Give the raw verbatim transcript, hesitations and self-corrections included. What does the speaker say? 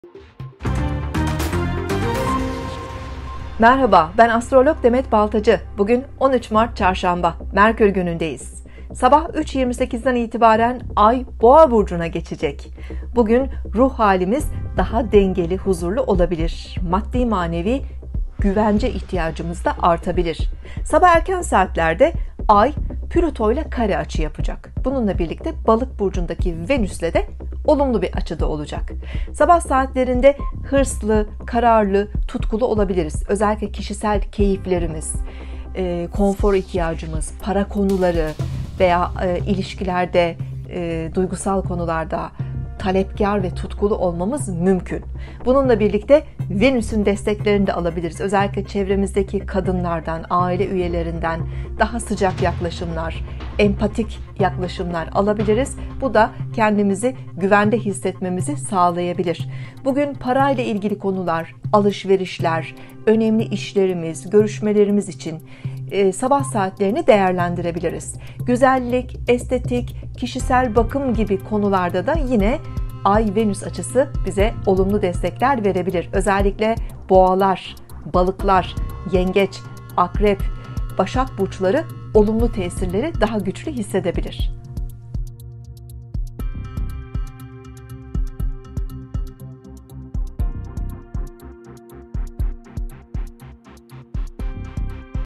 Merhaba, ben astrolog Demet Baltacı. Bugün on üç Mart Çarşamba, Merkür günündeyiz. Sabah üç yirmi sekizden itibaren Ay Boğa burcuna geçecek. Bugün ruh halimiz daha dengeli, huzurlu olabilir. Maddi manevi güvence ihtiyacımız da artabilir. Sabah erken saatlerde Ay Plüto ile kare açı yapacak. Bununla birlikte Balık burcundaki Venüs'le de olumlu bir açıda olacak. Sabah saatlerinde hırslı, kararlı, tutkulu olabiliriz. Özellikle kişisel keyiflerimiz, e, konfor ihtiyacımız, para konuları veya e, ilişkilerde, e, duygusal konularda talepkar ve tutkulu olmamız mümkün. Bununla birlikte Venüs'ün desteklerini de alabiliriz. Özellikle çevremizdeki kadınlardan, aile üyelerinden daha sıcak yaklaşımlar, empatik yaklaşımlar alabiliriz. Bu da kendimizi güvende hissetmemizi sağlayabilir. Bugün parayla ilgili konular, alışverişler, önemli işlerimiz, görüşmelerimiz için e, sabah saatlerini değerlendirebiliriz. Güzellik, estetik, kişisel bakım gibi konularda da yine Ay-Venüs açısı bize olumlu destekler verebilir. Özellikle boğalar, balıklar, yengeç, akrep, başak burçları olumlu tesirleri daha güçlü hissedebilir.